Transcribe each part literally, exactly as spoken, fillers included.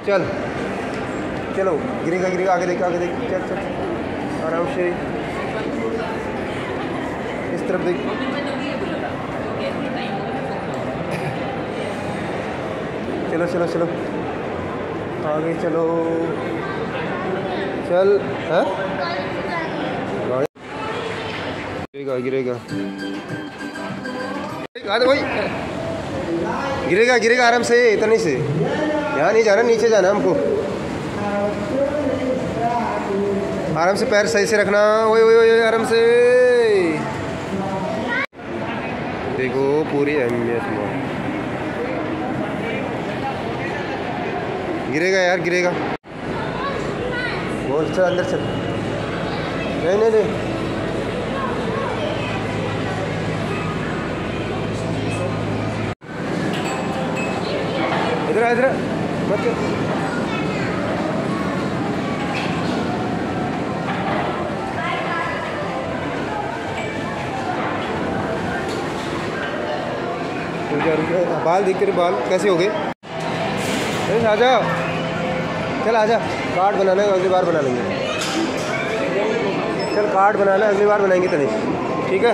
चल चलो, गिरेगा गिरेगा, आगे देख आगे देख, चल चल आराम से, इस तरफ देख। चलो चलो चलो आगे चलो, चल। हाँ गिरेगा गिरेगा वही गिरेगा गिरेगा, आराम से, इतने से। यहाँ नहीं जाना, नीचे जाना हमको। आराम से, पैर सही से रखना। ओए ओए ओए, आराम से देखो, पूरी अहमियत में। गिरेगा यार, गिरेगा। बोल चल अंदर चल। नहीं नहीं नहीं, इधर इधर मत कर। बाल देख तेरे बाल कैसे हो गए? आ जा, चल आजा। कार्ड बनाना है, अगली बार बना लेंगे। चल कार्ड बनाना है, अगली बार बनाएंगे तनिष, ठीक है?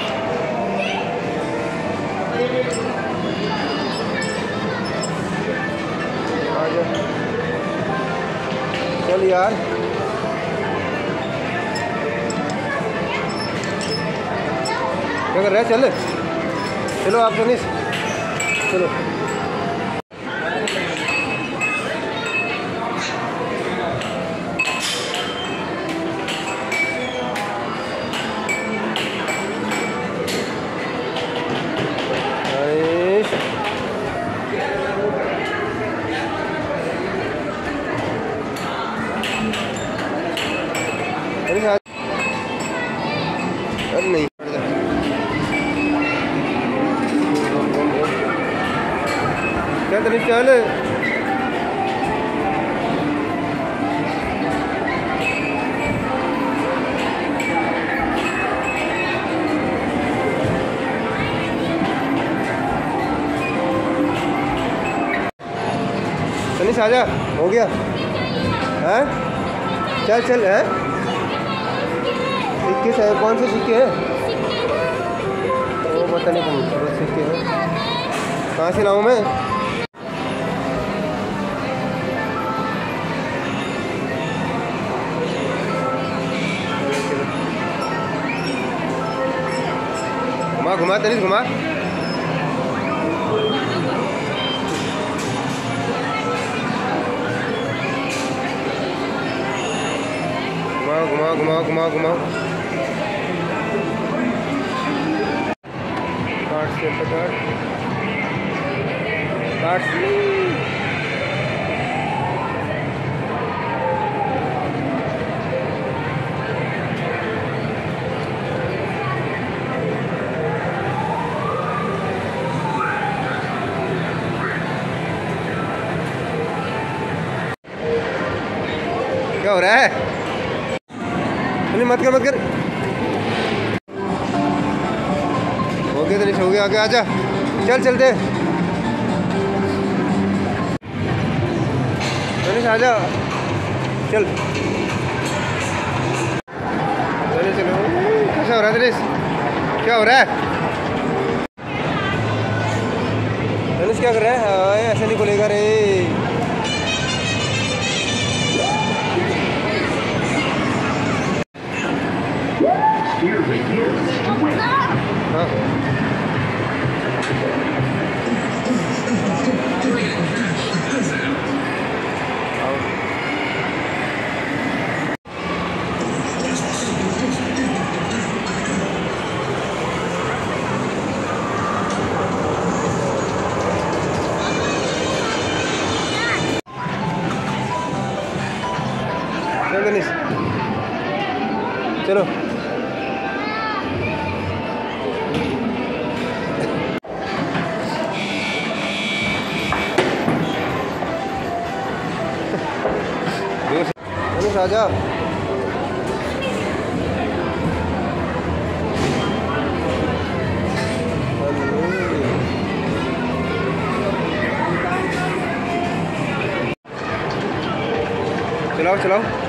आजा चल यार। क्या कर रहा है? चल चलो आप तनिष, चलो। अरे नहीं, क्या तनिष चल। तनिष आजा, हो गया। हैं चल चल। हैं सिक्के से, कौन से सिक्के हैं? वो पता नहीं कौन से सिक्के हैं। कहाँ से लाऊं मैं? घुमा घुमा तनिष, घुमा। घुमा घुमा घुमा घुमा काट से पकड़, काट से। क्या हो रहा है? मत कर मत कर। हो गया तनिष, हो गया। आगे आजा, चल चलते। तनिष आजा, चल चलो चलो। कैसा हो रहा है तनिष? क्या हो रहा है तनिष? क्या कर रहा है? ऐसे नहीं खुलेगा रे। हाँ चल तनिष, चलो। तनिष आजा। चलाओ चलाओ